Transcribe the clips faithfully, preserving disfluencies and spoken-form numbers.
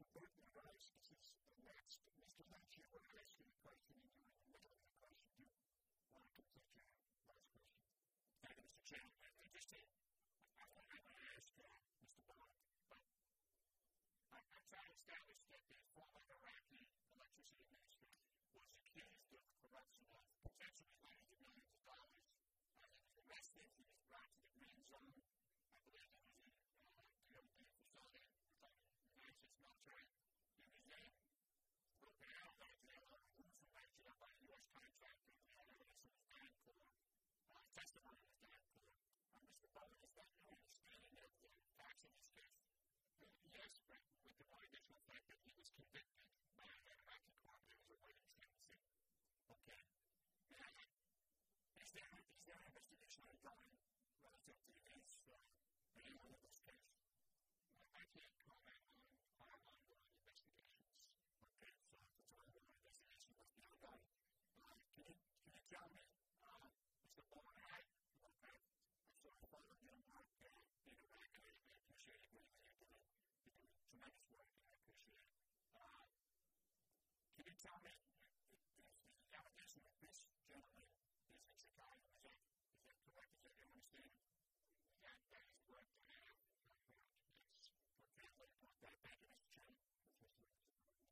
both of us, this is the next, Mister Lynch, you were asking a question and you were in the middle of the question. Do you want to complete your last question? Thank you, Mister Chairman. I just said, I want to ask uh, Mister Bowen, but I'm trying to establish that the former Iraqi electricity minister was accused of corruption of potentially hundreds of millions of dollars. Uh, he was arrested, he was brought to the green zone. I believe he was a uh, facility with like United States military. He was then broken out of that jail, removed from that jail by a U S contractor. We had evidence of his dime core, uh, testimony of his dime core. Uh, Mister Bowen, is that your understanding of the facts in this case? Uh, yes, but with the one additional fact that he was convicted by an Iraqi court. There was a waiting sentencing. Okay. And is there, is there an investigation ongoing relative to his uh, anyone in this case? Uh, I can't comment on our ongoing investigations. Okay, so if it's an ongoing investigation, what's the ongoing? Uh, can, you, can you tell me, uh, Mister Bowen, I, okay, I'm sort of following your work uh, in Iraq, and I appreciate it greatly. You're doing, you're doing tremendous work, and I appreciate it. Uh, can you tell me, there's the allegation that this gentleman is in Chicago, is that, is that correct? Is that your understanding? That, that is correct, and I have correct. Yes. Okay, I'd like to point that. Thank you, Mister Chairman. Thank you, Mister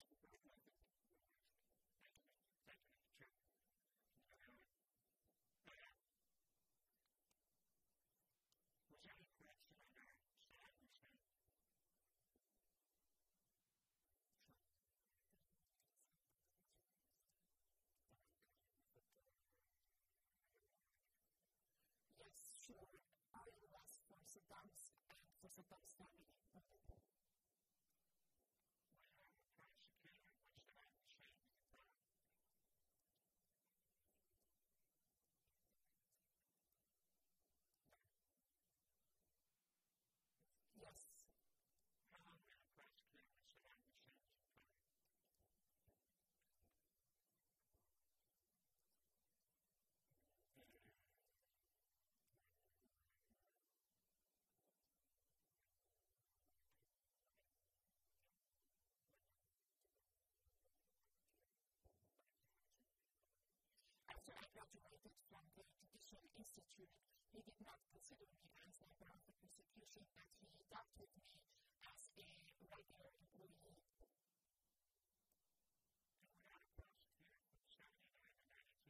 Thank you, Mister Chairman. Uh, was there any question on your side, Mister Yes, sure. I was for Saddam's and for Saddam's family. We have a prosecutor which Saddam Hussein is about. Yes. How long we have a prosecutor which Saddam Hussein is about? After I graduated from the Judicial Institute, he did not consider me as a member of the prosecution, but he adopted me as a regular employee. And we had a prosecutor from seventy-nine to ninety-two.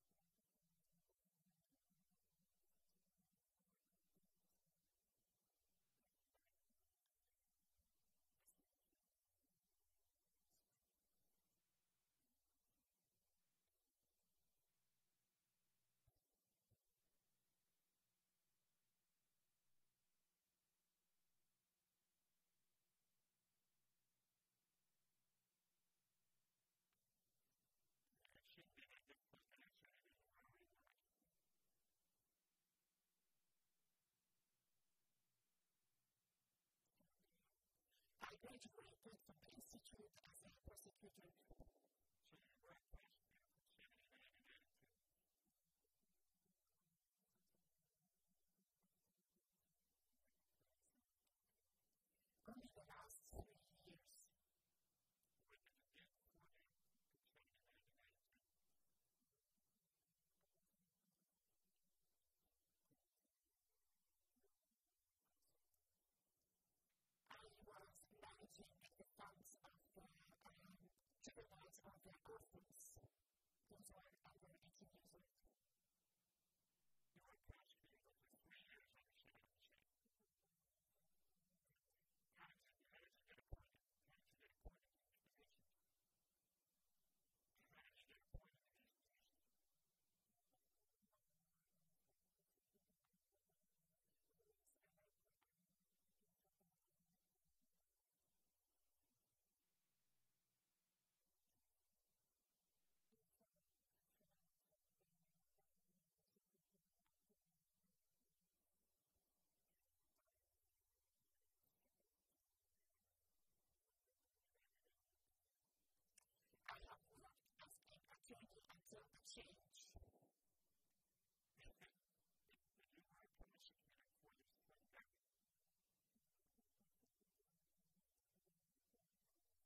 Should be a difficult answer anymore. I graduated from the Institute as a prosecutor. So you were a prosecutor from seventy-nine to ninety-two. Only the last three years. What did you get before then from seventy-nine to ninety-two? I was managing the funds of the um, juveniles of the orphans. Those were under eighteen years old. You were prosecuted for three years under Saddam Hussein. How did you, how did you get appointed? How did you get appointed in these positions? How did you get appointed in these positions? I have worked as an attorney until the change. And then, when you were a prosecutor for this whole government,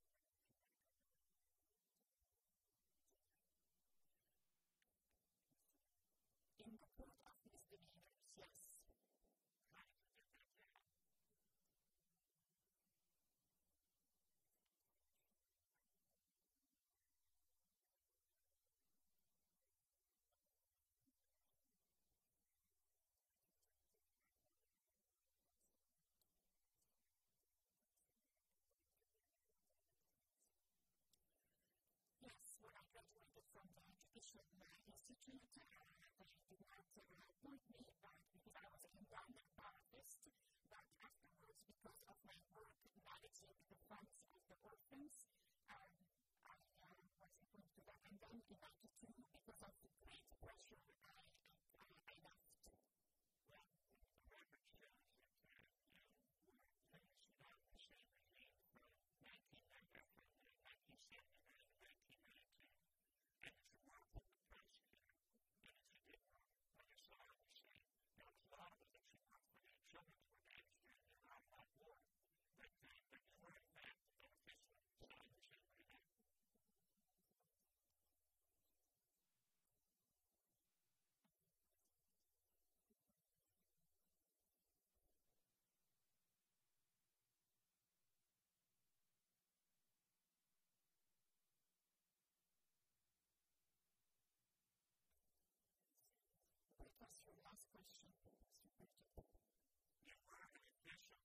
was your last question, Mister President? You were an official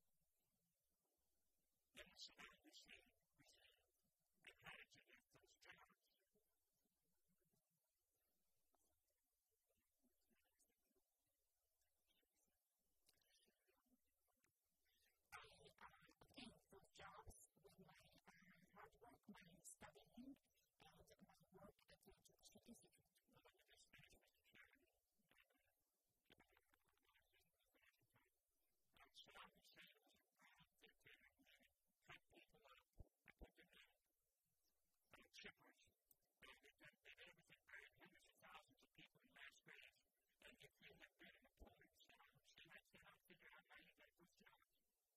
in the Saddam Hussein regime and how did you get those jobs? I uh, obtained those jobs with my uh, hard work, my studying, and my work at the Jewish Institute. Well, let me just finish, Mister Chairman. Um, Saddam Hussein was a violent dictator who cut people up and put them in uh, chippers. And they did, they did everything bad. Hundreds of thousands of people in mass graves. And if you had been an opponent of Saddam Hussein, I cannot figure out how you got those jobs.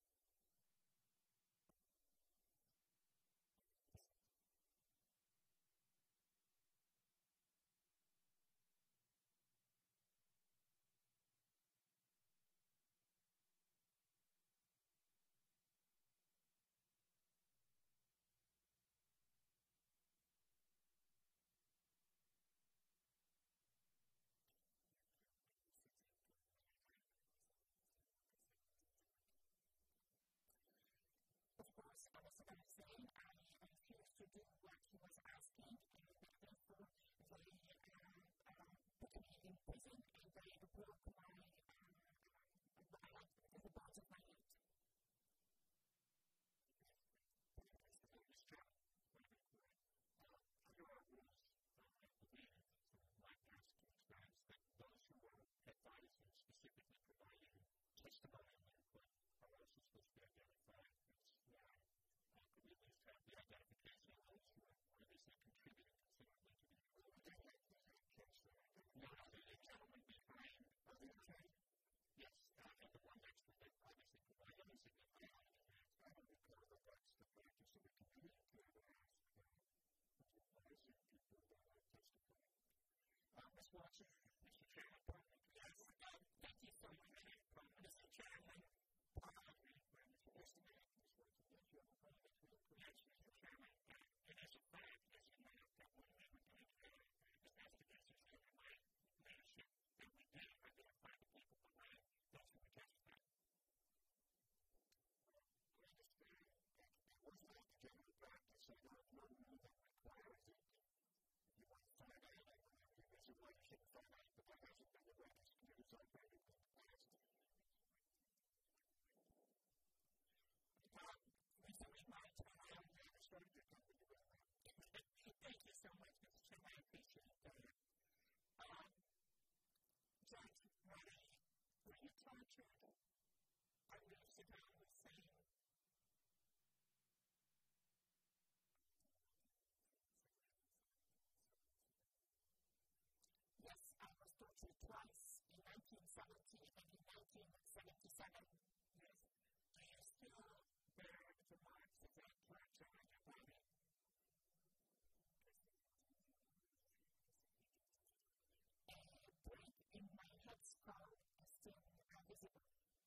Of course, I was going to say I refused to do what he was asking, and therefore they uh, uh, put me in prison and they broke my, uh, uh, the bonds of my youth. It's true. Uh, under our rules, uh, I believe, from my past experience, that those who were advised and specifically providing testimonial input are also supposed to be identified as well. Uh, could we at least have the identification of those who are, where they say, contributing considerably to the no, no, the gentleman behind uh, the attorney. Yes, uh, and the one next to him, obviously, providing a significant amount of that. I don't recall that that's the practice of the community to ask advising people that are testifying. Uh, Miz Watson, Mister Chairman, pardon me. Yes, uh, thank you so much, Mister Chairman. Pardon me, Mister Chairman. Miz Watson, yes, you have a comment real quick. Yes, Mister Chairman. Uh, and as a fact, as you know, that when we were doing uh, investigations under my leadership, that we did identify the people behind those who were testifying. I understand that it was not the general practice, so there is no rule that requires it. If you want to find out, I don't know, there's a way you should find out, but that hasn't been the way this community is operated in the past. Um, Mister Remind, I am never started to come with you. Thank you so much, Mister Chairman. I appreciate that. Um, Judge Radhi, were you tortured under Saddam Hussein? Yes, I was tortured twice, in nineteen seventy and in nineteen seventy-seven. Yes. Do you still bear the marks of that torture on your body? A break in my headscarf is still uh, visible.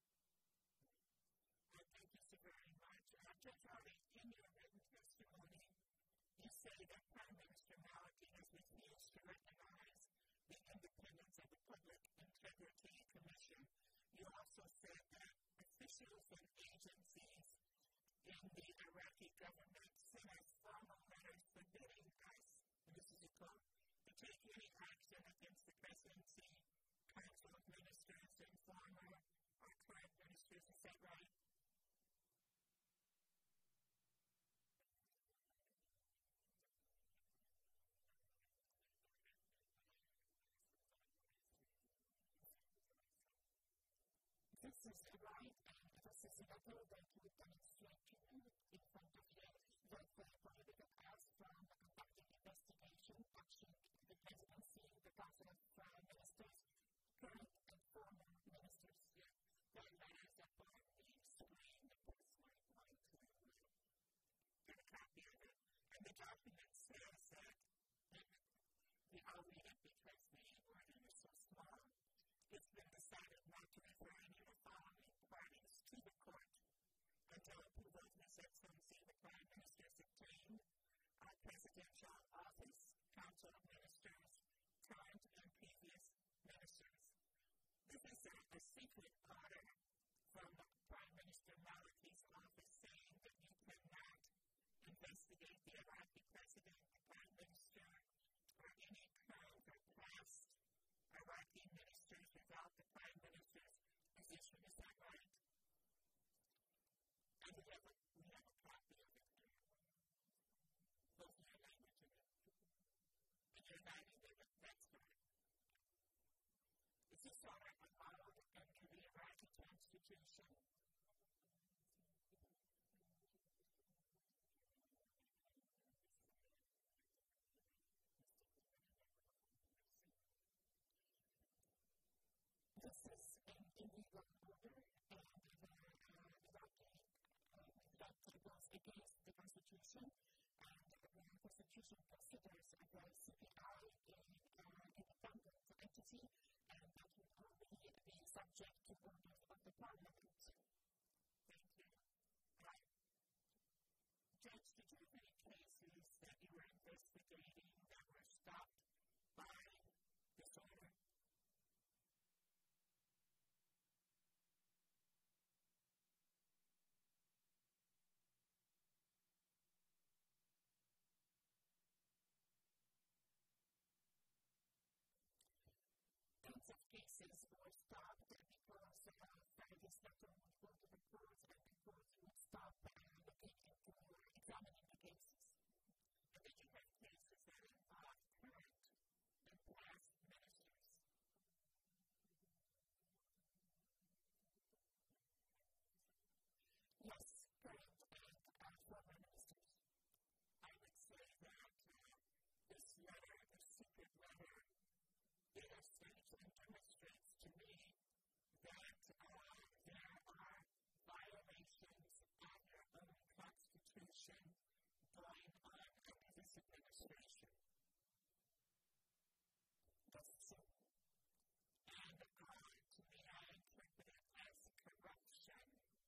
Uh, thank you so very much. Uh, Judge Radhi, in your written testimony, you say that Prime Minister Maliki has refused to recognize the independence of the Public Integrity Commission. You also said that officials and agencies in the Iraqi government sent us formal letters forbidding us, and this is a quote, to take any action against the presidency, council of ministers, and former or current ministers. Is that right? This is right, and this is a letter that we demonstrate to you in front of you that uh, prohibited us from conducting investigation, touching the presidency, the council of uh, ministers, current and former ministers. Yeah. That letter is upon the screen, the post might want to get a copy of it, and the document says that the I'll read it because the wording is so small. It's been decided not to refer any of the following parties to the court until approval of His Excellency the Prime Minister has obtained our presidential office, council of ministers, current and previous ministers. Constitution. This is an illegal order, and the Iraqi that goes against the Constitution, and the Constitution considers the C P I an independent entity, and that would only be subject to orders of the Parliament. Thank you. Right. Judge, did you have any cases that you were investigating that were stopped by this order? Lots of cases were stopped because uh, this letter would go to the court, and the court would stop uh, looking into examining the cases. And did you have cases that involved current and past ministers? Yes, current and uh, former ministers. I would say that uh, this letter, this secret letter, illustrates and demonstrates to me that uh, there are violations of your own Constitution going on under this administration. That's true. And uh, to me, I interpret it as corruption.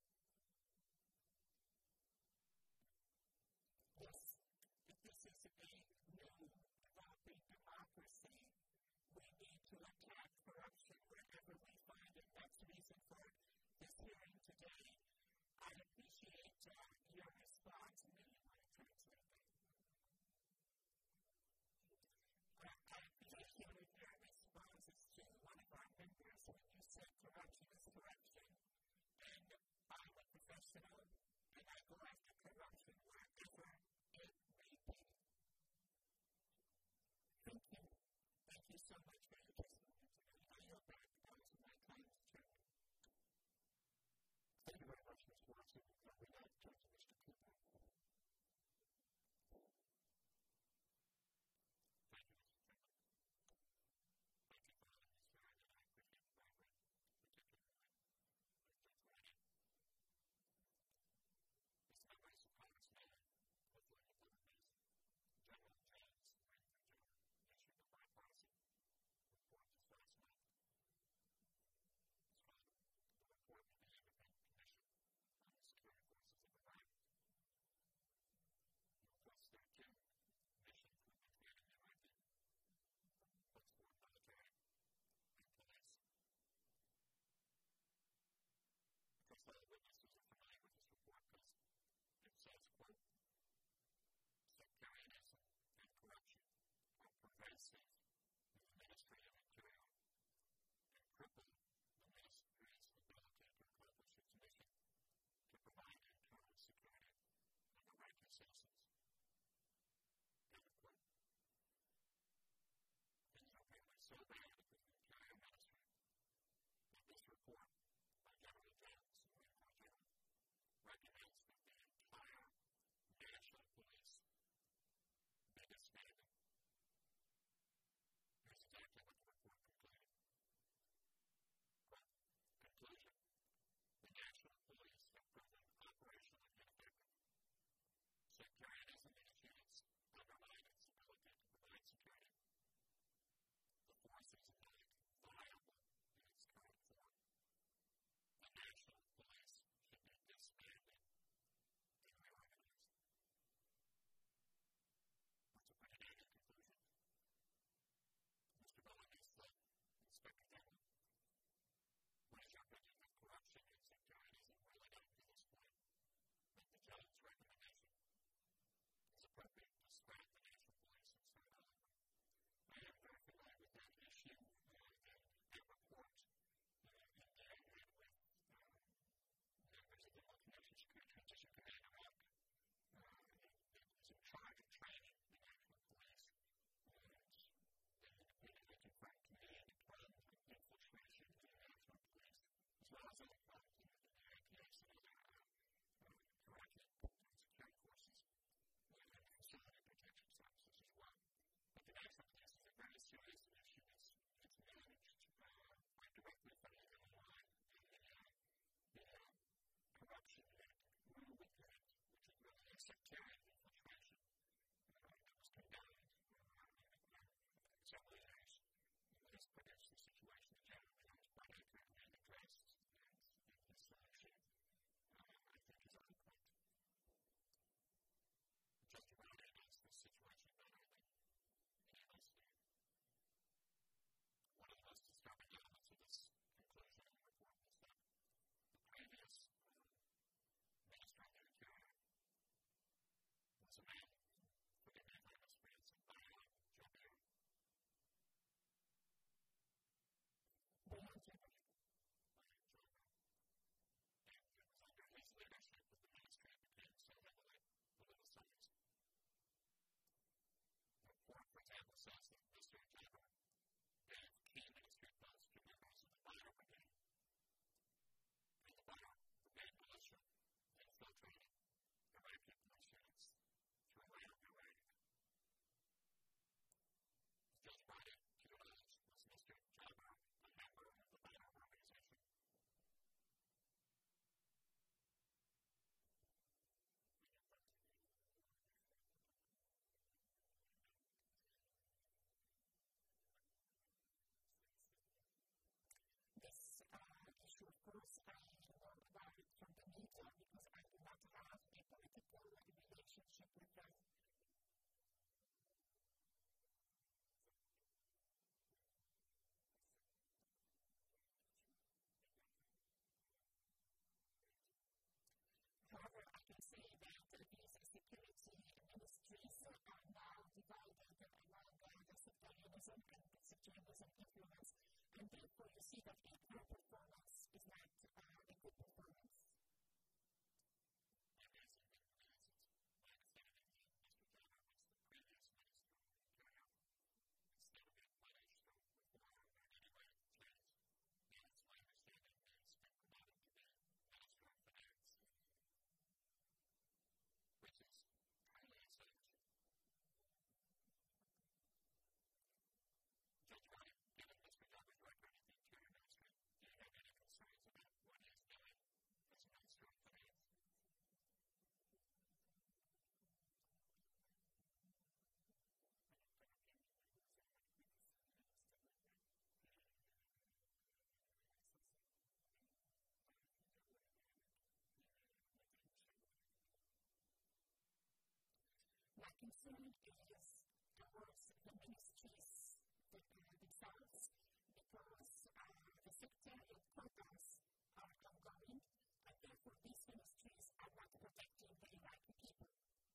Yes. If this is a new developing democracy, we need to attack corruption wherever we find it. That's the reason for this hearing today. I appreciate uh, your response. And maybe you want to translate that. Uh, I appreciate your responses to one of our members when you said corruption is corruption. And I'm a professional, and I go after corruption wherever it may be. Thank you. Thank you so much for your testimony today. I yield back the balance of my time as chairman. Thank you very much, Mister Watson. Now we now turn to Mister Cooper. Thank you, Mister Chairman. Thank you for letting me share, and I appreciate the offering, particularly with Judge Radhi. This members of Congress may, hopefully with other things, General James Rayburn Junior issued a bipartisan report just last month. It's called the Report of the Independent Commission on the Security Forces of Iraq. It requests their two mission improvement training in Iraqi, puts forth military and police. Of course, all the witnesses are familiar with this report because it says, quote, sectarianism and corruption are pervasive in the Ministry of Interior and cripple the ministry's ability to accomplish its mission to provide internal security of Iraqi citizens. End of quote. Things are apparently so bad with the Interior Ministry that this report by General James Rayburn Junior recommends that the entire national police be disbanded. Here's exactly what the report concluded. Quote, conclusion, the national police have proven operationally ineffective. Sectarianism issues undermine its ability to provide security. The force is not viable in its current form. The national police should be disbanded extremism and sectarianism influence, and therefore you see that their performance is not uh, a good performance. Judge Radhi, given Mister Bowen's record as the Interior Minister, do you have any concerns about what he is doing as Minister of Finance? My concern is towards the ministries themselves, because uh, the sectarian quotas are ongoing, and therefore these ministries are not protecting the Iraqi people.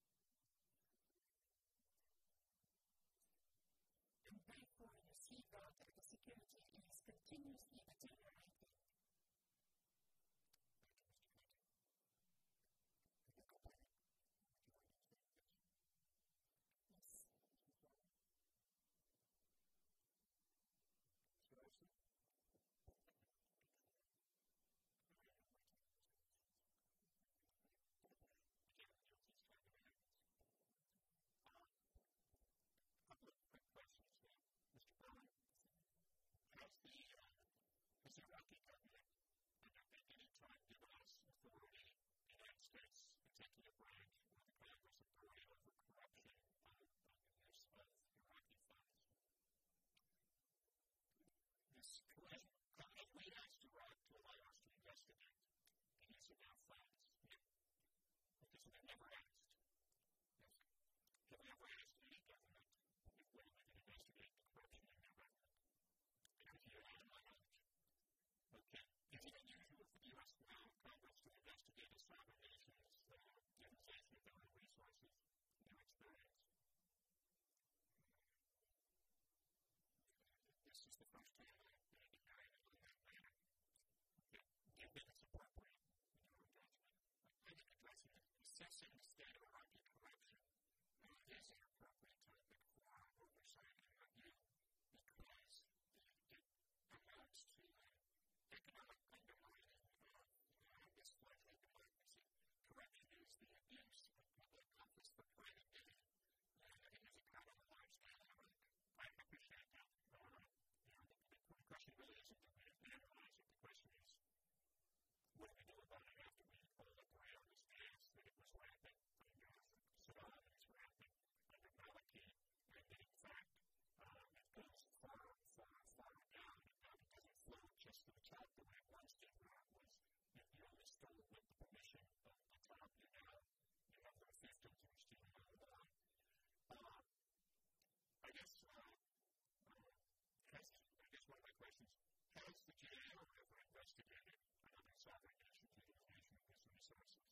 And therefore you see that the security is continuously deteriorating. Mister Bowen, has the, uh, has the Iraqi government undertaken any time given us authority, the United States executive branch, or the Congress authority over corruption of the use of Iraqi funds? This Congress may ask Iraq to allow us to investigate the use of our funds. Yeah. Because we've never asked. Yes. Have we ever asked any government if we can investigate the corruption in their government? Because you have my knowledge. Okay. Is it unusual for the U S now Congress to investigate a sovereign nation's uh, utilization of their own resources in your experience? This is the first time I've been ignoring it in that manner. Okay. Do you think it's appropriate in your judgment? I think addressing it, assessing the state of Iraqi corruption, well, it is an appropriate topic for oversight and review because it amounts to an economic undermining of uh, this fledgling democracy. Corruption is the abuse of public office for private gain, and it is occurred on a large scale in Iraq. I appreciate that. Uh, you know, the, the question really isn't that we analyze it. The question is, what do we do about it after we all agree on this dance that it was rampant under Saddam and it's rampant under Maliki, and that in fact um, it goes far, far, far down. Um, it doesn't flow just to the top the way it once did, where it was, you, you only stole with the permission of the top. You now, you have the fiefdoms and you're stealing all the line. Uh, I guess, uh, uh, has, I guess one of my questions, has the G A O ever investigated another sovereign nation's utilization of its resources?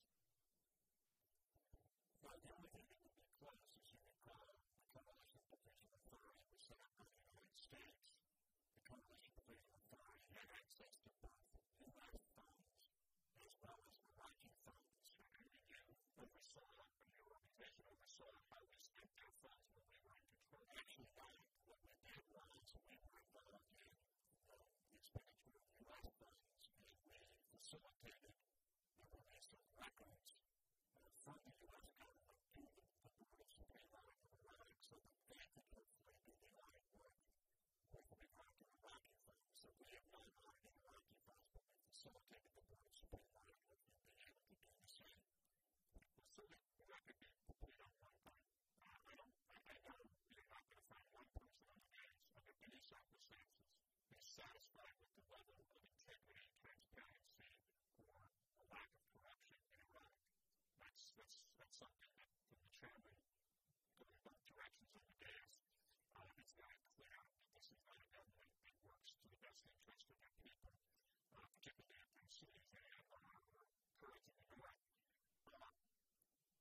Well, the only thing that would be close is you recall the Coalition Provision Authority was set up by the United States. The Coalition Provision Authority had access to both U S funds as well as Iraqi funds. And you oversaw, and your organization oversaw how we spent their funds when we were in control. Actually, what we did was we were involved in the expenditure of U S funds, and we facilitated the release of records uh, from the U S government to the, the Board of Supreme Audit of Iraq so that they could hopefully do the audit work with regard to Iraqi funds. So we have not audited Iraqi funds, but we facilitated the Board of Supreme Audit with them being able to do the same. So that, that could be complete on one part. Uh, I don't, I, I know you're not going to find one person on the base under any circumstances who's satisfied with the level of integrity, transparency, or a lack of corruption in Iraq. That's, that's, that's something that, from the chairman, going in both directions on the dais, uh, it's very clear that this is not a government that works to the best interest of their people, uh, particularly if they're cities and or Kurds in the north. Uh,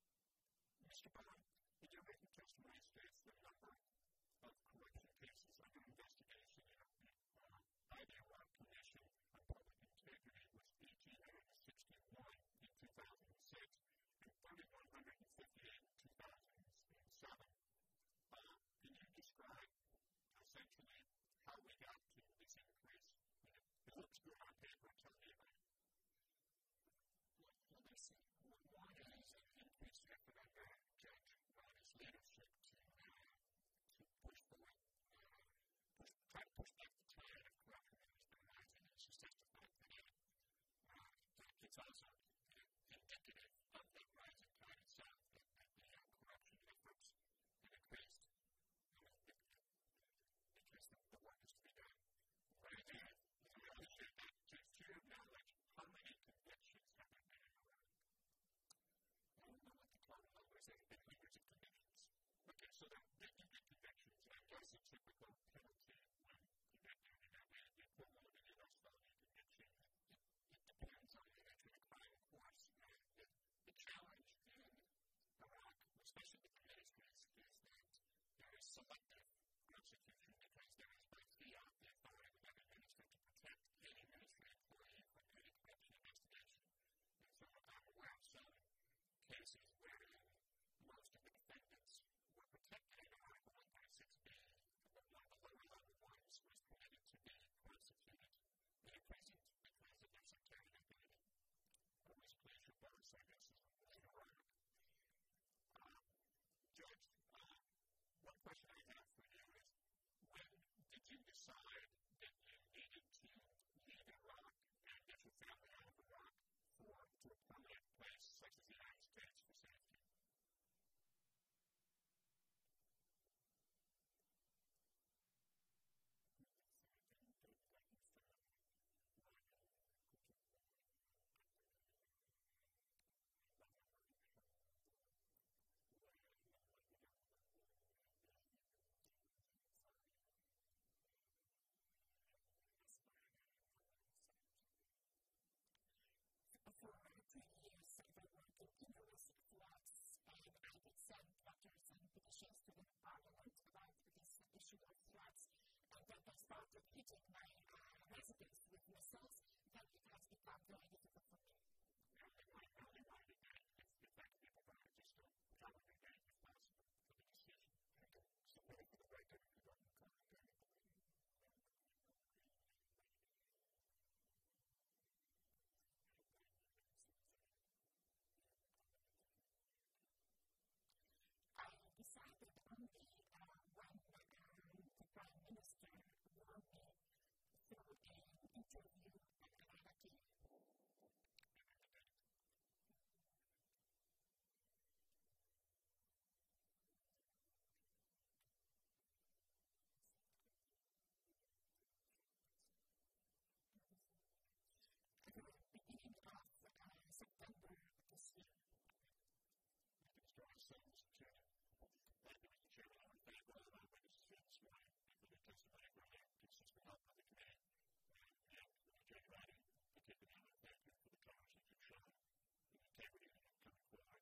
Mister Bowen, in your written testimony states the number of corruption cases under it's also indicative of the rising tide itself, that, that the uh, corruption efforts have increased. You know, it, it, because the, the work is to be done. Right there, you know, I appreciate that. To, to your knowledge, how many convictions have there been in Iraq? I don't know what the total number is. There have been hundreds of convictions. Okay, so there, there can be convictions. And I guess a typical penalty when you get there, you know, the equivalent of a U S felony conviction, it, it depends on the nature of the crime, of course. And the, the challenge in Iraq, especially with the ministries, is that there is selective prosecution because there is by fiat the authority within the ministry to protect any ministry employee from any corruption investigation. And so I'm aware of some cases wherein most of the defendants were protected in Article one thirty-six B, but one of the lower level ones was permitted to be prosecuted in a prison because of their sectarian activity. Always please your boss, I guess, is in Iraq. Um, Judge, uh, one question I have for you is, when did you decide that you needed to leave Iraq and get your family out of Iraq for to a permanent place such as the United States for safety? For twenty years, I've been working in domestic floods, and I did send letters and petitions to the Parliament about this issue of floods. And then they started hitting my uh, residence with missiles, then it has become very difficult for me. Now, they might only want to get if, if that can be provided, just to probably get it if possible for the decision. And to submit it for the right to the government contact. I decided only uh, when um, the Prime Minister warned me through an interview at al-Radhi. At the beginning of uh, September this year. Mister Chairman, thank you, Mister Chairman. I want to thank all of our witnesses here this morning for their testimony for their consistent help on the committee. And Judge Radhi, particularly, I want to thank you for the courage that you've shown, the integrity that you've coming forward.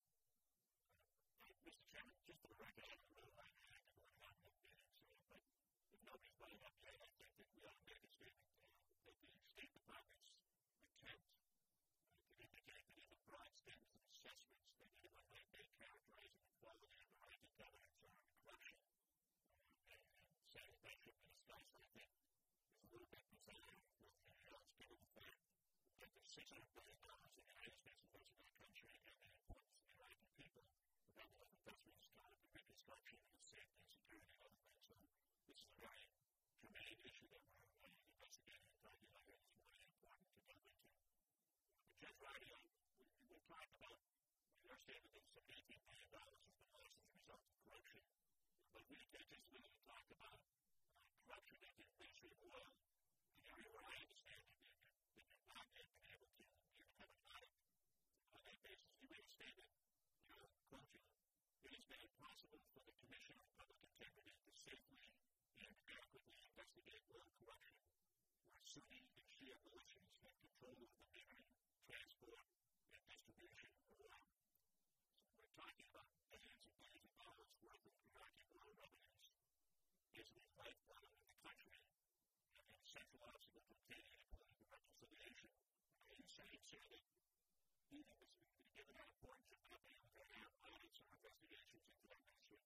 Uh, Mister Chairman, just for the record, I don't know why I had to go and have no meeting, so but if nobody's brought it up yet, I think that we ought to make a statement uh, that the State Department's attempt uh, to indicate that in the broad statements of assessments that anyone might make characterizing the quality of Iraqi governance or corruption uh, and, and saying that that should be discussed, I think is a little bit bizarre with the results given the fact that there's six hundred billion dollars in the United States invested in the country and the importance of the Iraqi people, the level of investment is kind of the reconstruction and the safety and security and other things. So this is a very germane issue that we're uh, investigating and talking about here. It's really important to delve into. But Judge Radhi, we, we talked about our statement that some eighteen billion dollars has been lost as a result of corruption. But we did just really talk about uh, corruption at the Ministry of Oil, an area where I understand that you've not yet been able to even have an audit on that basis. You made a statement, you know, quoting, it has been impossible for the Commission on Public Integrity to safely and adequately investigate oil corruption, where Sunni and Shia militias have control of the metering, transport, and distribution of oil. We're talking about billions and billions of dollars worth of Iraqi oil revenues, basically lifeblood of the country, and an essential obstacle to obtaining any political reconciliation. Are you saying, sir, that even given that importance, you're not being able to have audits or investigations into that ministry?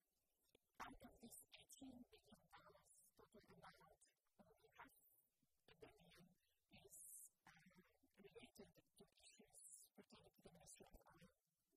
Out of this eighteen billion dollars total amount, only half a billion is uh, related to issues pertaining to the Ministry of Oil.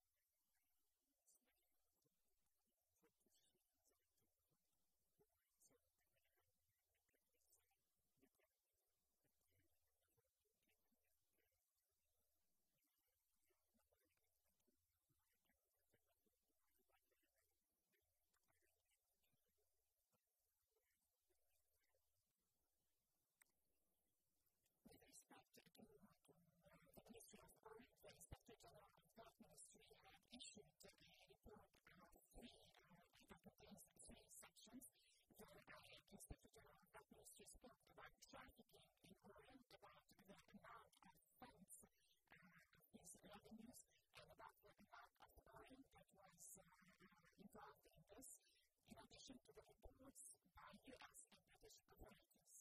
With respect to, to uh, the Ministry of Oil, the Inspector General of that ministry had issued a report of three, uh, that contains three sections. The uh, Inspector General of that ministry spoke about trafficking in oil, about the amount of funds uh, of these revenues, and about the amount of oil that was uh, involved in this, in addition to the reports by U S and British authorities.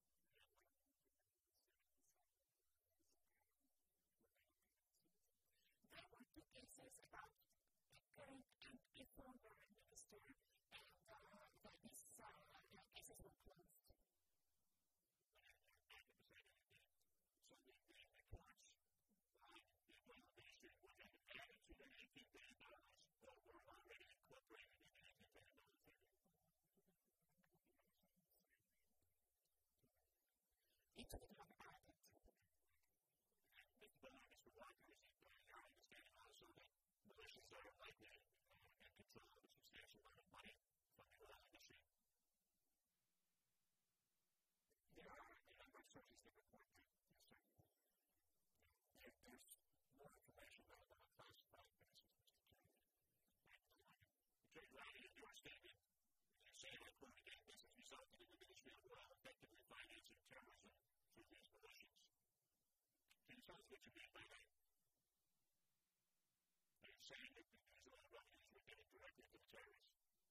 There were two cases about the current and a former minister, and uh, that these uh, cases were closed. So the, the reports on the oil ministry were added to the eighteen billion dollars that were already incorporated in the eighteen billion dollars figure. Each of them added. Mister Walker, is it your understanding also that militias are likely uh, in control of a substantial amount of money from the oil industry? There are a number of sources that report that. Yes, sir. There, there's more information about the classified basis, Mister Chairman. Judge Radhi, in your statement, you say that, quote, again, this has resulted in the Ministry of Oil effectively financing terrorism through these militias. Can you tell us what you mean by that? Are you saying that these oil revenues were given directly to the terrorists?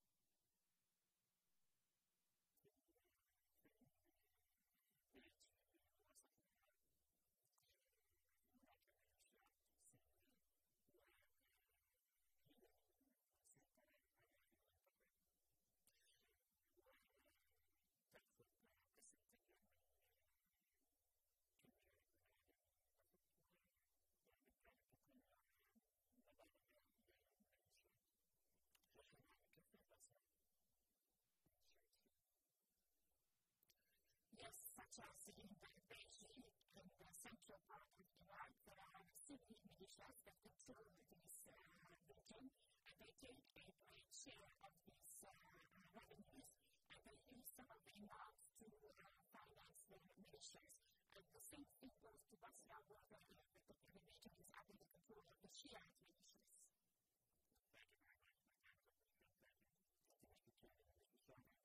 Yes, such as in the Iraqi and the central part of Iraq, there are Sunni militias that control this uh, region, and they take a great share of these uh, revenues, and they use some of the amounts to uh, finance their militias. And the same thing goes to Basra, where the particular region is under the control of the Shiite militias. Thank you very much. Thank you, Mister Chairman. Mister Chairman.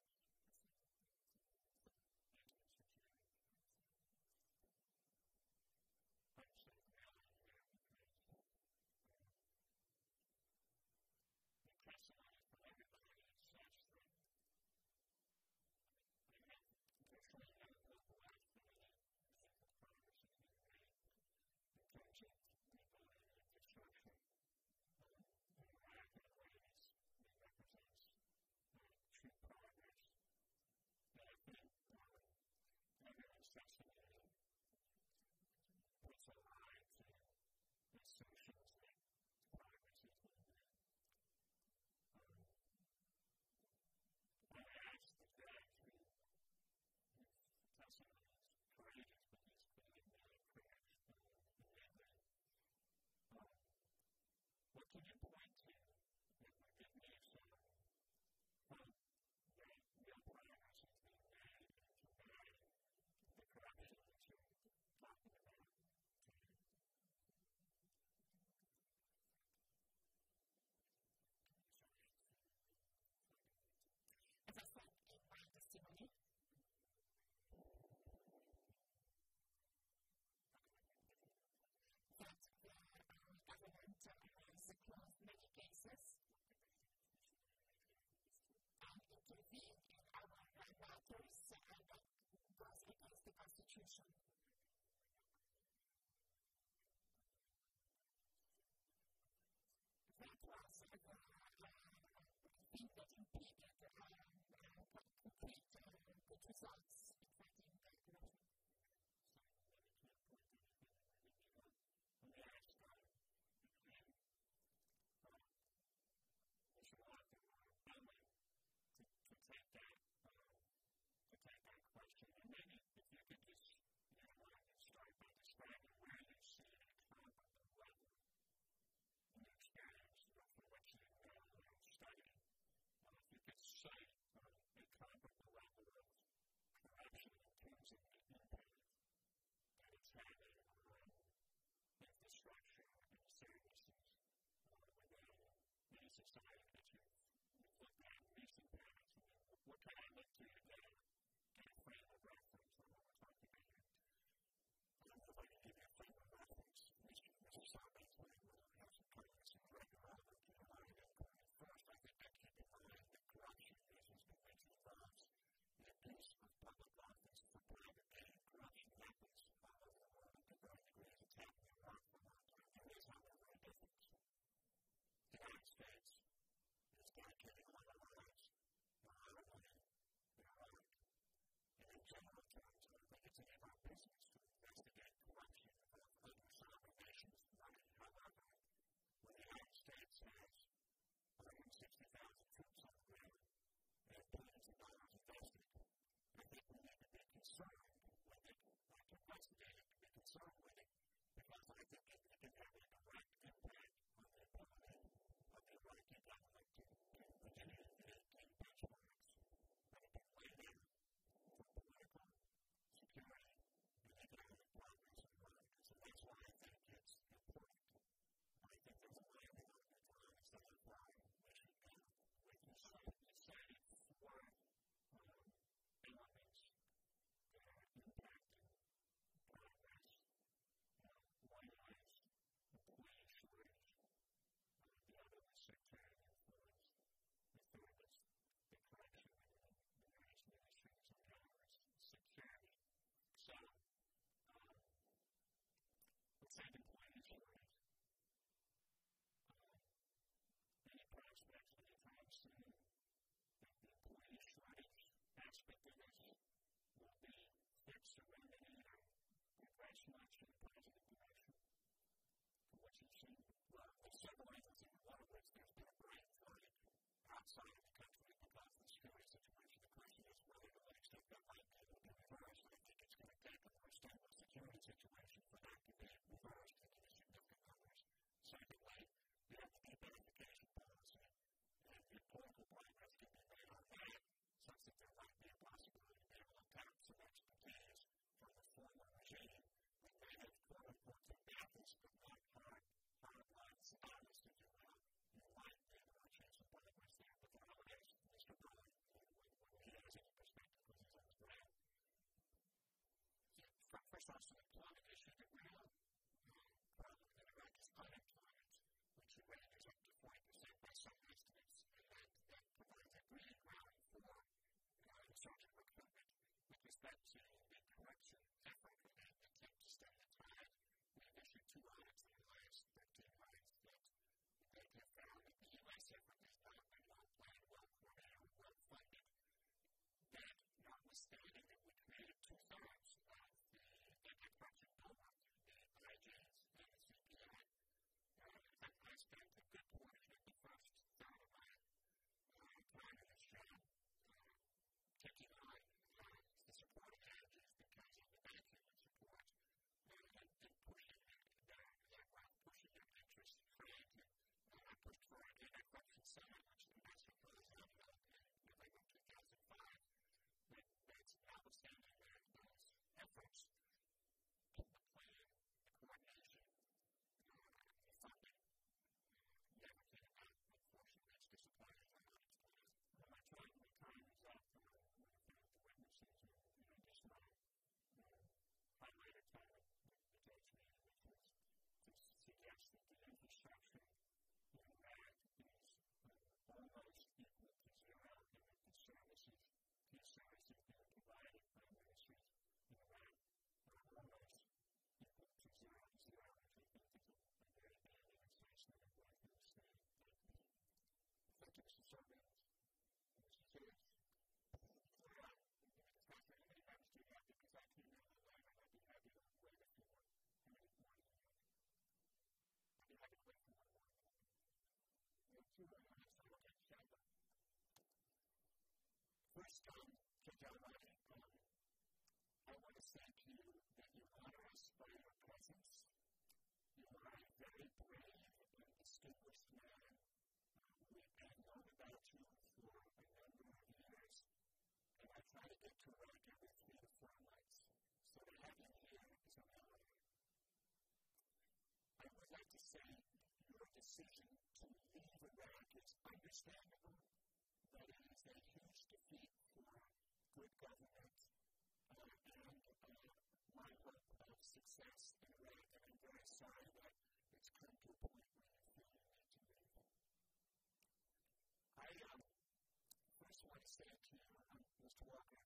Precedent for everybody is such that I have virtually no local activity that the Congress has been made in terms of rebuilding infrastructure um, in Iraq in ways that represents uh, true progress. And I think um, everyone's testimony puts a lie to the assumptions that progress is being made. I asked the judge who his testimony is courageous, but he's clearly not a courage in that way. Um, what can you point to that would give me some hope that real progress is being made in combating the corruption that you're talking about today? As I said in my testimony, that the uh, government uh, has closed many cases and intervened in our matters and that goes against the Constitution. That was the thing that impeded uh, uh, concrete uh, good results in fighting corruption. society that you've, you've looked at in recent years? I mean, what can I look to to get a, get a frame of reference for what we're talking about here? I don't know if I can give you a frame of reference. Mister Sarbanes-Oxley will have some comments and correct the relevant to the line of inquiry. First, I think that keep in mind that corruption, as has been mentioned, involves the abuse of public office for private gain. Corruption happens all over the world to varying degrees. It's happening in Iraq for a long time. There is, however, a difference. The United States is dedicating a lot of lives, a lot of money in Iraq. And in general terms, I think it's in our business to investigate corruption of other sovereign nations' money. However, when the United States has one hundred sixty thousand troops on the ground and billions of dollars invested, I think we need to be concerned with it, not to investigate it, to be concerned with it, because I think it, it can have a direct impact on the ability of the Iraqi government to, to continue to maintain benchmarks that have been laid out for political, security, and economic progress in Iraq. So that's why I think it's important. I think there's a line of economics that are why we should go with this. You say four um, elements that are impacting progress. Uh, one is employee shortage. Uh, the other is sectarian influence. The third is the corruption in the various ministries and governments. Security. So, um, let's say employee shortage. Um, any prospects anytime soon that the employee shortage aspect of this will be fixed or remedied or progress much in a positive direction from what you've seen? Well, there's several agencies, one of which there's been a great flooding outside of the country because of the security situation. The question is whether to what extent that might be able to be reversed. I think it's going to take a more stable security situation for that to be reversed into the significant numbers. Secondly, you have the debt-verification policy, and if political progress can be made on that, such that there might be a possibility to be able to tap some expertise from the former regime that may have quote-unquote some methods but not hard, hard lines status, if you will. You might be able to achieve some progress there. But then I would ask Mister Bowen when he has any perspective because he's on the ground. Yeah, first off, some employment issue. The real problem in Iraq is unemployment, which ranges up to forty percent by some estimates, and that, that provides a great ground for uh, insurgent recruitment. With respect to the corruption effort and the attempt to stem the tide, we've issued two audits in the last thirteen months that they have found that the U S effort has not been well planned, well coordinated, or well funded. That, notwithstanding that we created two-thirds of the anti-corruption program, the I Gs and the C P I, uh, I spent a good portion of the first third of my uh, time in this job uh, taking on uh, the support of agencies because of the vacuum of support uh, and, and pushing their, their well, pushing their interest, trying to uh, push for an anti-corruption summit, which the Ambassador Paul Bremer in November two thousand five. But that's notwithstanding their, those efforts, the plan, the coordination, uh, the funding, uh, never came out. Unfortunately, it's disappointing. I'm not explaining. When I tried to time is up for one of the witnesses, and you know, just want to uh, highlight a time that the judge made, which was to suggest that the infrastructure in Iraq is uh, almost equal to zero, and that the services, these services being provided by ministries in Iraq are almost equal to zero to zero, which I think is a, a very damning assessment of what the state of the Thank you, Mister Sarbanes. Mister Chase. Well, it's not for anybody who happens to have because I came in a little later, I'd be happy to wait if you want. How many more do you have? I'd be happy to wait for one more. You have two more minutes, so we'll take Shandra. First, um, Judge al-Radhi, um, I want to say to you that you honor us by your presence. You are a very brave and distinguished man. I've known about you for a number of years, and I try to get to work every three to four months. So to have you here is an honor. I would like to say your decision to leave of Iraq is understandable, that it is a huge defeat for good government, uh, and uh, my hope of success in Iraq, and I'm very sorry that it's come to a point where you feel you need to leave. I um, first want to say to you, um, Mister Walker,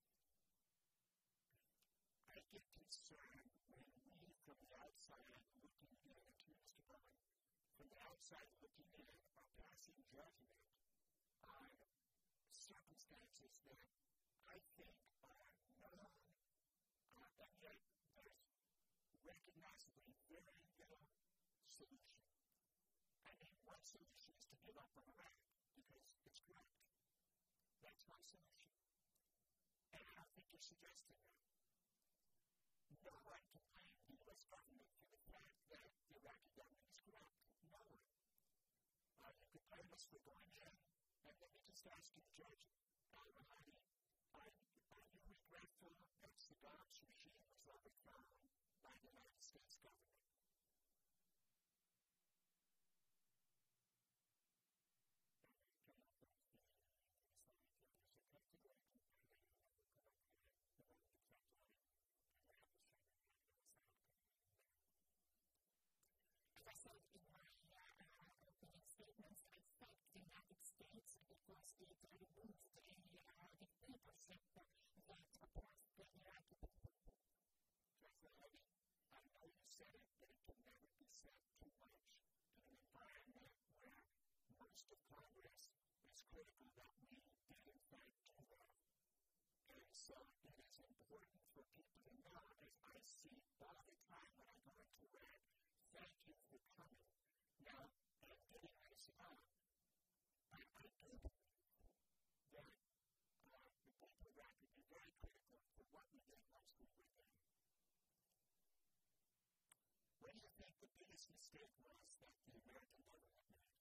I get concerned when we, from the outside looking in, and to Mister Bowen, from the outside looking in, are passing judgment on circumstances that I think are known, uh, and yet there's recognizably very little solution. I mean, one solution is to give up on Iraq because it's corrupt. That's one solution. And I don't think you're suggesting that. No one can blame the U S government for the fact that the Iraqi government is corrupt. No one. Uh, you could blame us for going in, and let me just ask you, Judge al-Radhi, are, are you regretful that Saddam's regime was overthrown by the United States government? As I said in my uh, opening statements, I thank the United States because it removed a uh, dictatorship that oppressed the Iraqi people. Judge Radhi, I know you said it, but it can never be said too much in an environment where most of Congress is critical that we did in fact do that. And so it is important for people to know, as I see all the time when I go into Iraq, thank you for coming. Now, I'm getting this out. I, I do believe that uh, the people of Iraq would be very critical for what we did once we were there. What do you think the biggest mistake was that the American government made?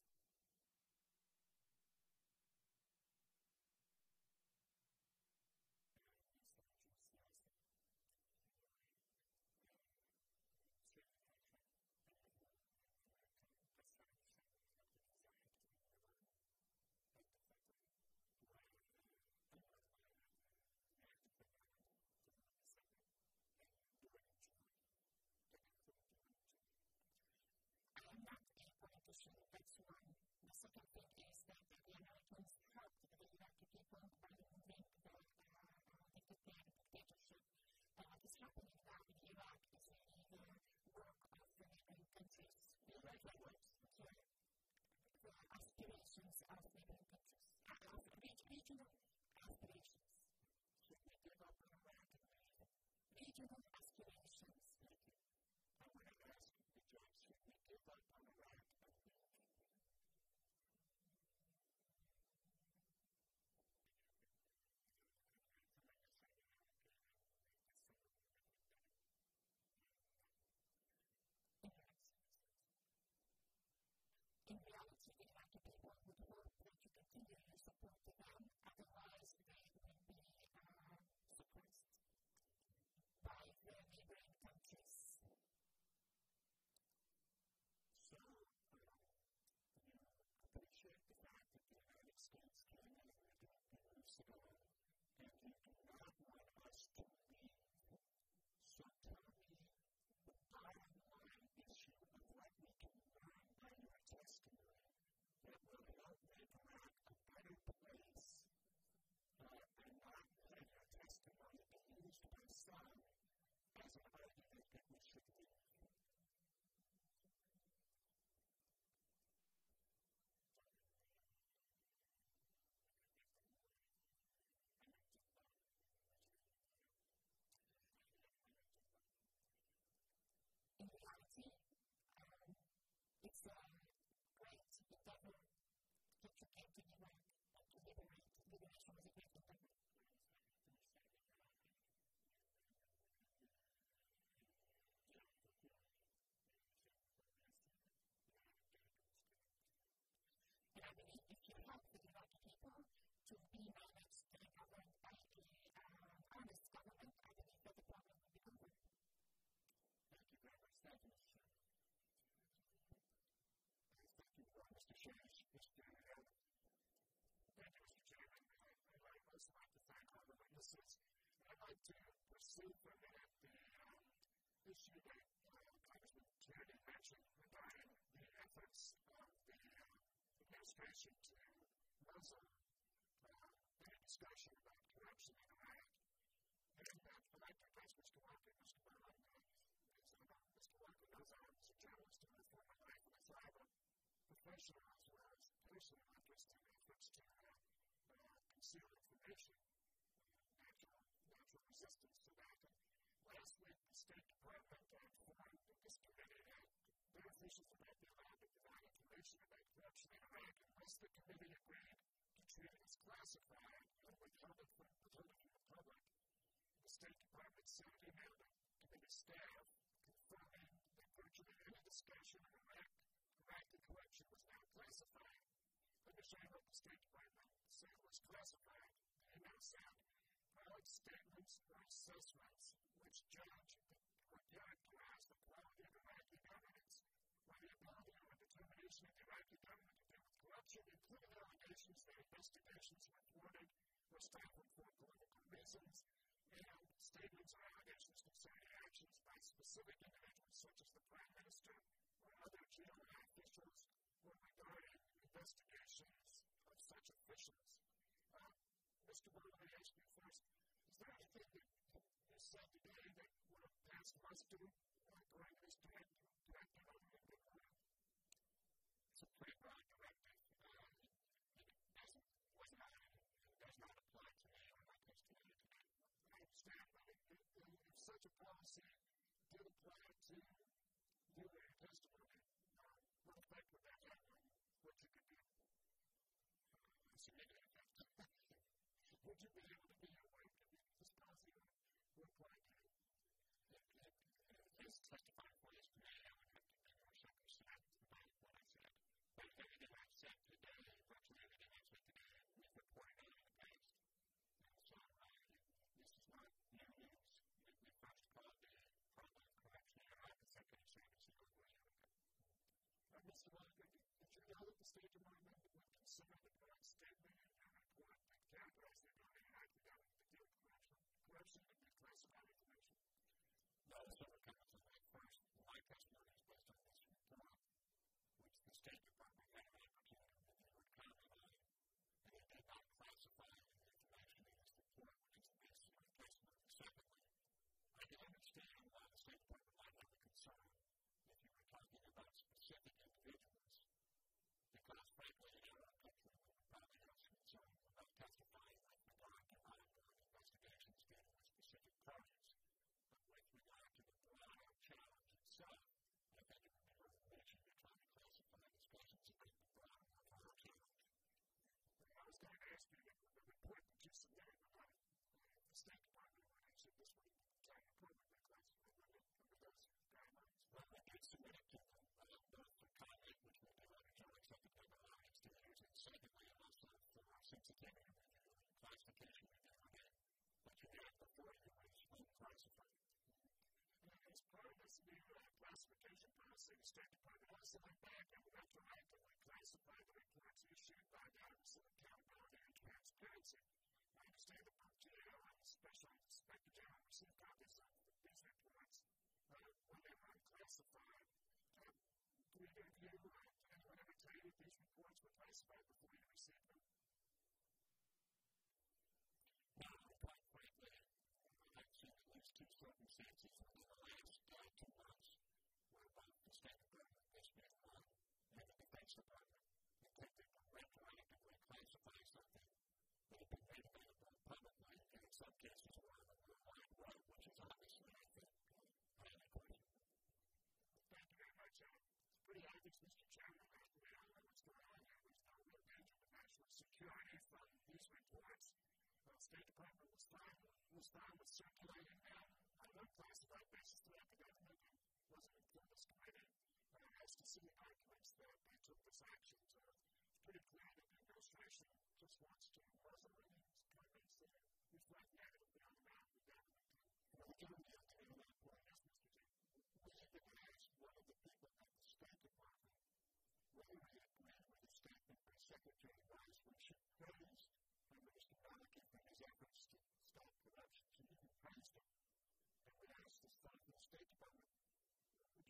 I am not a politician, that's one. The second thing is that the Americans helped the Iraqi people by removing the uh, dictatorship. Uh, what is happening now in Iraq is really the work of the neighboring countries. The Iraqi works here, the aspirations of neighboring countries, uh, of regional aspirations. Should we give up on Iraq and leave? Regional aspirations. I want to ask the judge, should we give up on Iraq and leave? In reality, the Iraqi people would hope that you continue to support them, otherwise they would be uh, suppressed by the neighboring countries. So, um, you appreciate the fact that the United States came in years ago, and you do not want us to leave. So tell me the bottom line issue of what we can learn by your testimony that will help make Iraq a better place, uh, and not let your testimony be used by some as an argument that we should leave. In reality, um, it's a great endeavor that you came to Iraq and to liberate. Liberation was a great endeavor. to pursue from that the um, issue that uh, Congressman Kennedy mentioned regarding the efforts of the uh, administration to muzzle uh, any discussion about corruption in Iraq. And uh, I'd like to ask Mister Walker, Mister Bowen, uh, Mister Walker knows I was a journalist in my former life, and I have a professional as well as personal interest in efforts to uh, uh, conceal information, uh, natural, natural resistance to that. And last week, the State Department informed this committee that their officials would not be allowed to provide information about corruption in Iraq unless the committee agreed to treat it as classified and withheld it from, withheld it from the public. The State Department sent an email to committee staff confirming that virtually any discussion of Iraq Iraqi corruption was now classified. Understand what the State Department said was classified. The email said, "Valid statements or assessments which judge or characterize the quality of Iraqi governance or the ability or determination of the Iraqi government to deal with corruption, including allegations that investigations were thwarted or stifled for political reasons, and statements or allegations concerning actions by specific individuals such as the Prime Minister or other G O I officials or regarding investigations of such officials." Uh, Mister Bowen, let me ask you first, is there anything that you said today that would have passed muster uh, during this direct, directive on the government? It's a pretty broad directive. Uh, it doesn't, was not, it does not apply to me or my testimony today. I understand, but if, if, if such a policy did apply to you and your testimony, uh, what effect would that have on what you could do? Uh, it's a negative effect. Would you be able to be awake if this policy would apply to you? If, if, if this testifying for this today, I would have to be more circumspect about what I said. But everything I've said today, virtually everything I've said today, we've reported on in the past. And so uh, this is not new news. We, we first called the problem of corruption in Iraq the second service over a year ago. Uh, Mister Walker, did you know that the State Department would consider the current statement in your report that characterized the ability of Iraqi government to deal with corruption, corruption to be classified information? No, so it comes to my first, my testimony is based on this report, which the State Department had an opportunity to review and comment on, and they did not classify the information in this report, which is the basis of my testimony. Secondly, I can understand why the State Department might have a concern if you were talking about specific individuals, because frankly, in our own country, we would probably have some concern about testifying with regard to ongoing investigations dealing with specific parties. But with regard to the broader challenge itself, I think it would be worth mentioning to try to classify discussions about the broader overall challenge. I was going to ask you the, the report that you submitted about the State Department when they said this would be kind of permanently classified under those guidelines. Well, I did submit it to them, uh, both for comment, which we do under general accepted guidelines to use, and secondly, also for sensitivity review and classification review again. But you had before you was unclassified. And as part of this new uh, classification policy, the State Department also went back and retroactively classified the reports issued by the Office of Accountability and Transparency. I understand that both G A O and the Special Inspector General received copies of these reports uh, when they were unclassified. Uh, do either of you or anyone ever tell you that these reports were classified before you received them? No, quite frankly, I've seen at least two circumstances in the last uh, two months where both the State Department, S B F one, and the Defense Department attempted to retroactively classify something that had been made available publicly, and in some cases were on the wide road, which is obviously, I think, highly questionable. Thank you very much. Uh, it's pretty obvious, Mister Chairman, that we all know what's going on here. There's no real danger to national security from these reports. The State Department was fine, was fine with circulating them on an unclassified basis throughout the government and wasn't included this committee. Uh, as to see the documents that they took this action, so it's pretty clear that the administration just wants to muzzle these comments that reflect negatively on the mouth of the government. And the government has to be that point, yes, Mister Chief. We even asked one of the people at the State Department whether he agreed with the statement by Secretary Rice when she praised Prime Minister Maliki for his efforts to stop corruption. She even praised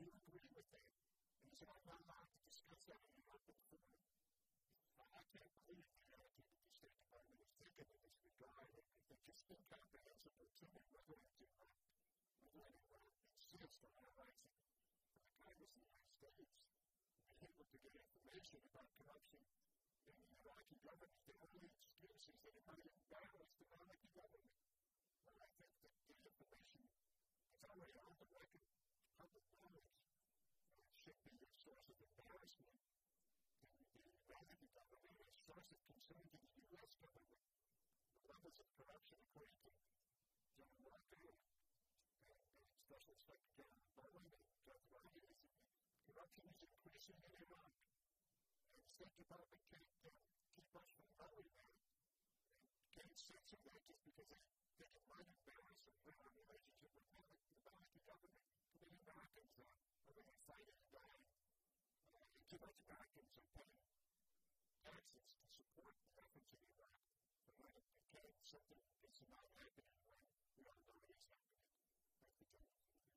you agree with that? And he said, I'm not allowed to discuss that in an open forum. Well, I can't believe the attitude that the State Department is taking in this regard. It's just incomprehensible to me. We're going to, uh, we're going to uh, insist on our rights for the Congress of the United States to be able to get information about corruption in the Iraqi government. The only excuse is that it might embarrass the Iraqi government. Well, I think that the information that's already on the record, public knowledge, uh, should be a source of embarrassment to the Iraqi government, a source of concern to the U S government. The levels of corruption, according to General Rayburn and, and Special Inspector General Bowen and Judge Radhi, is that corruption is increasing in Iraq. And the State Department can't uh, keep us from knowing that. And can't censor that just because they think it might embarrass or hurt our relationship with the Iraqi government. Too many Americans are over there fighting and dying. Uh, and too much Americans are paying taxes to support the efforts in Iraq. But when it became something that's not happening, when we all know it is happening. Thank you, General.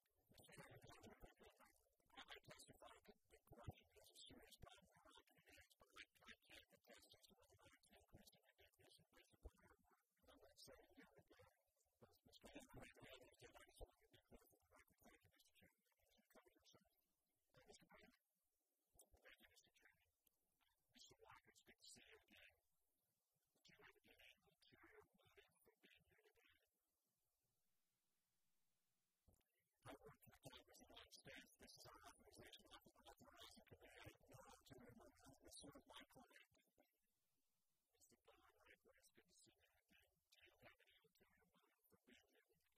I testify that corruption is a serious problem for Iraq and Iraq, but I, I can't attest as to whether or not it's increasing or decreasing based upon our work. And I'm not saying you would go, but Mister President, I understand I just want to be clear for the record. Thank you, Mister Chairman. You covered yourself. Uh, Mister Bremer. Thank you, Mister Chairman. Mister Walker, it's good to see you again. Would you have any ulterior motive for being here today? I work for the Congress of the United States. This is our authorization office for authorizing committee. I have no ulterior motive to serve my client. Mister Bowen, likewise, it's good to see you again. Do you have any ulterior motive for being here today?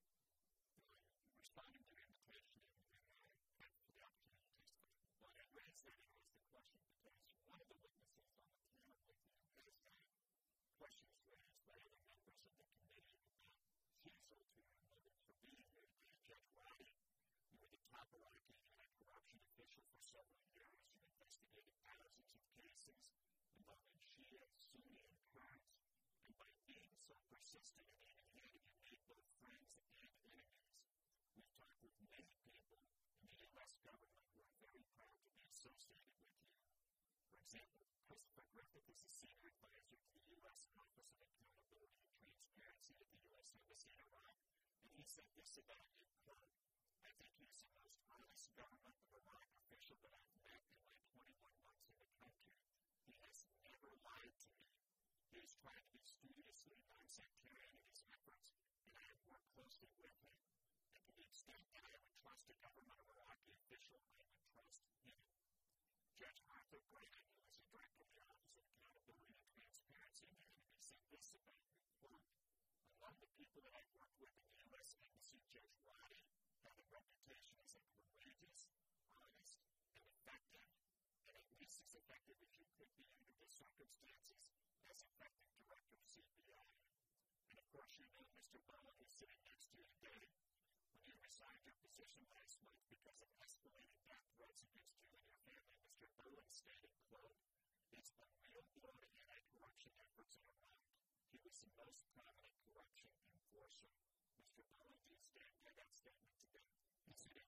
I'm responding to your invitation and I thank you for the opportunity to testify. Why I raised that and asked the question because one of the witnesses on the panel with you has had questions raised by other members of the committee about his ulterior motive for being here today. Judge Radhi, you were the top Iraqi corruption official for several years. You investigated thousands of cases involving Shia, Sunni, and Kurds. And by being so persistent and even-handed, you made both friends and enemies. We've talked with many people in the U S government who are very proud to be associated with you. For example, Christopher Griffith is a senior advisor to the U S Office of Accountability and Transparency at the U S Embassy in Iraq. And he said this about you, quote, I think he's the most honest government of Iraq official that I've met in my twenty-one months in the country. He has never lied to me. He has tried to be studiously non-sectarian in his efforts, and I have worked closely with him. And to the extent that I would trust a government of Iraqi official, I would trust him. Judge Arthur Bremer, who is the director of the Office of Accountability and Transparency, and he said this about you, quote, among the people that I've worked with in the U S Embassy, Judge Radhi had a reputation as a courageous, honest, and effective, and at least as effective as you could be under the circumstances, as effective director of C B I. And of course, you know Mister Bowen, who's sitting next to you today, when you resigned your position last month because of escalated death threats against you and your family, Mister Bowen stated, quote, it's a real blow to anti-corruption efforts in Iraq. He was the most prominent corruption enforcer. Mister Bowen, do you stand by that statement today? Yes, I do.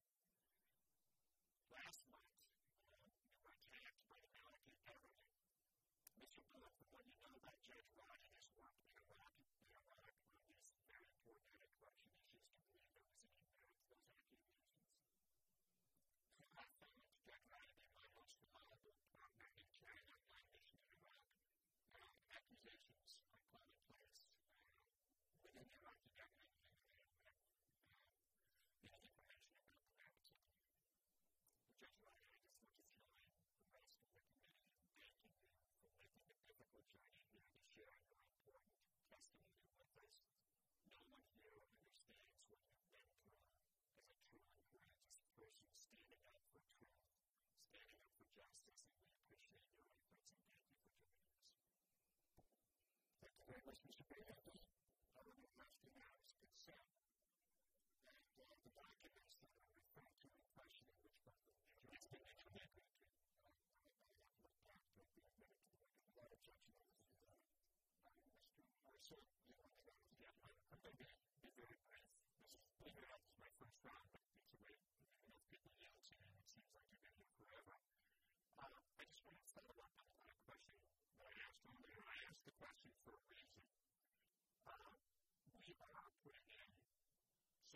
Last month, uh, you were attacked by the Iraqi government. Mister Bowen, from what you know about Judge Radhi and his work in Iraq, in Iraq on these very important anti-corruption issues, do you believe there was any merit to those accusations? I found Judge Radhi to be my most reliable partner in carrying out my mission in Iraq. Uh, accusations are commonplace uh, within the Iraqi government and uh, getting information about corruption. But Judge Radhi, I just want to join the rest of the committee in thanking you for making the difficult journey here to share your important testimony with us. No one here understands what you've been through as a true and courageous person standing up for truth, standing up for justice, and we appreciate your efforts and thank you for joining us. Thank you very much, Mister Bremer. I would be asking now is consent. And uh, the documents that are referred to in question in which both of you are asking me to agree to. I have looked back to the minute to the record without objection. I was with Mister Marshall. You want to go to the other? I'm going to be very brief. This is, believe it or not, this is my first round, but it's a way enough people yell to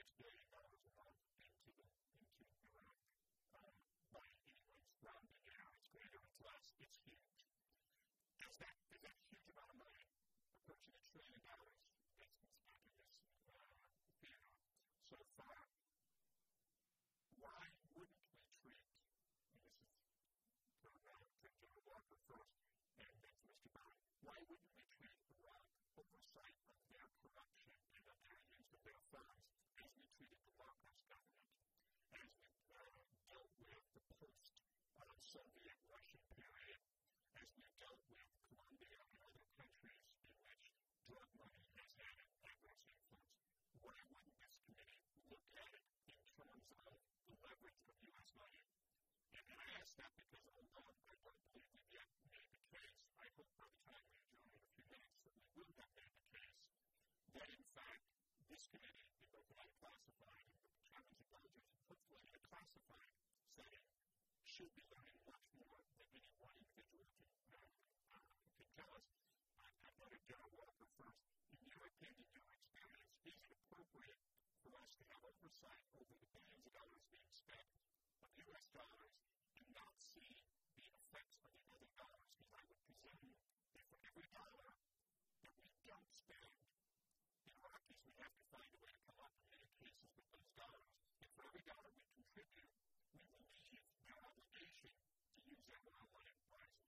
six billion dollars a month into, the, into Iraq. Um, by anyone's rounding out, it's greater, it's less, it's huge. Is that, is that a huge amount of money? Approaching a trillion dollars that's been spent in this uh, theater so far. Why wouldn't we treat, and this is for uh, General Walker first, and then to Mister Bowen, why wouldn't we treat Iraq oversight of their corruption and of their use of their funds as we treated the Marcos government, as we uh, dealt with the post-Soviet uh, Russian period, as we dealt with Colombia and other countries in which drug money has had an adverse influence? Why wouldn't this committee look at it in terms of the leverage of U S money? And, and I ask that because although I don't believe we've yet made the case, I hope by the time we adjourn in a few minutes that we will have made the case that in fact this committee, in both the unclassified and the chairman's intelligence, hopefully in a classified setting, should be learning much more than any one individual can, uh, uh, can tell us. I, I've got to General Walker first. In your opinion, your experience, is it appropriate for us to have oversight over the billions of dollars being spent of U S dollars and not see the effects of the other dollars? Because I would presume that for every dollar that we don't spend, the Iraqis would have to find a way to come up in many cases with those dollars. And for every dollar we contribute, we will leave their obligation to use their oil money wisely.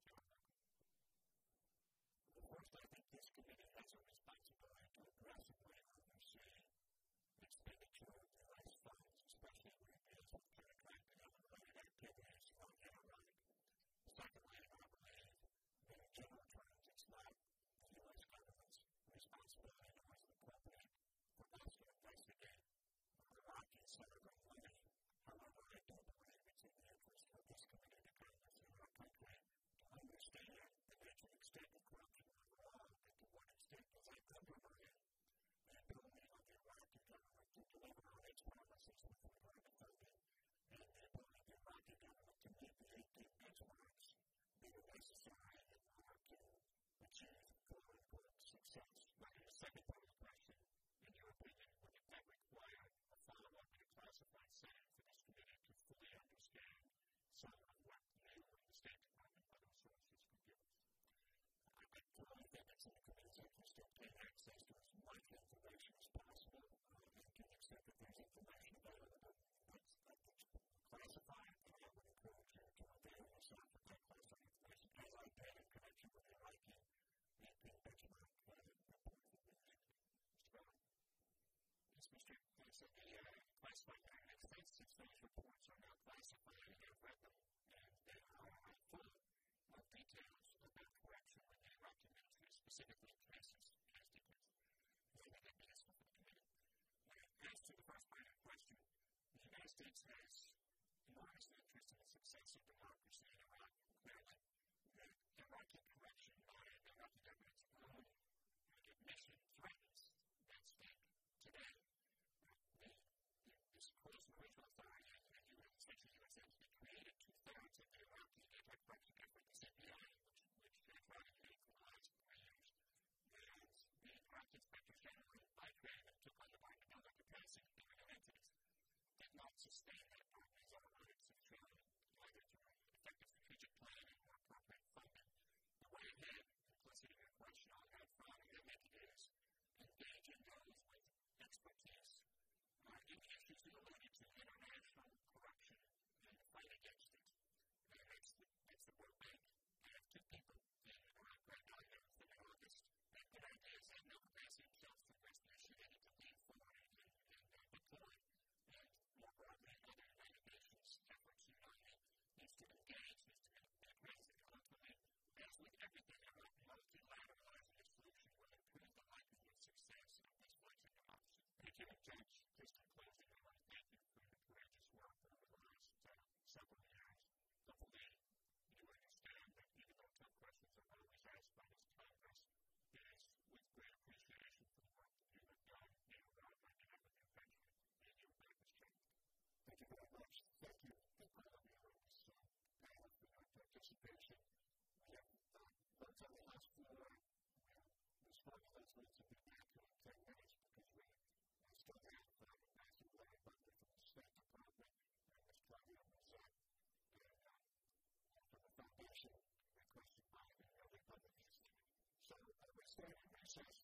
Well, first, I think this committee has a responsibility to aggressively oversee expenditure of the U S funds, especially when it deals with contracting and related activities on Iraq. Secondly, I believe that in general terms, it's not the U S government's responsibility nor is it appropriate for us to investigate Iraqi sovereign money. However, I do believe it's in the interest of this committee to Congress and our country to understand the nature and extent of corruption overall and to what extent does that undermine the ability of the Iraqi government to deliver on its promises with regard to funding and the ability of the Iraqi government to meet the eighteen benchmarks that are necessary in order to achieve quote-unquote success. Now, the second part of the question, in your opinion, would that require a follow-up in a classified setting for this committee to fully understand some of what you and the State Department and other sources could give us? I fully think it's in the committee's interest to obtain access to as much information as possible, uh, and to the extent that there's information available that's, that's classified, and I would encourage you to avail yourself of that classified information, as I did in connection with the Iraqi eighteen benchmark uh, report that we made. Mister Bowen? Yes, Mister So the uh, classified and extensive those reports are now classified, and I've read them, and they are full of details about corruption in the Iraqi military, specifically cases, case details. I think that'd be useful for the committee. Uh, as to the first part of the question, the United States has enormous interest in the success of democracy in Iraq. Clearly, the Iraqi corruption by the Iraqi government's own admission threatens that state today. The, the, this close original authority that you would essentially U S entity created two-thirds of the Iraqi anti-corruption effort, the C P I, which, which Judge Radhi made for the last three years. And the Iraqi Inspector General, by creating and took on the burden of building capacity in new entities, did not sustain that burden as our audits have shown, either through effective strategic planning or appropriate funding. The way ahead, implicit in your question on that front, and I think it is, engaging those with expertise uh, in issues related to international corruption and the fight against it. And that's the, that's the World Bank. I have two people in Iraq right now who have been in August. And good ideas have no capacity themselves to address the issue. They need to lean forward and, and, and uh, deploy. And more broadly, other United Nations efforts united needs to engage, needs to address it. Ultimately, as with everything, multilateralizing a solution will improve the likelihood of success of this place in the opposite. Thank you, Judge. Just in closing, I want to thank you for your courageous work over the last uh, several years. Hopefully, you understand that even though tough questions are always asked by this Congress, it is with great appreciation for the work that you have done in Iraq on behalf of your country and your purpose change. Thank you very much. Thank you. Thank all of you on this uh, panel for your participation. We have uh, votes on the House floor. We will respond to those votes and be back in ten minutes because we still have of these things. So, uh, we started research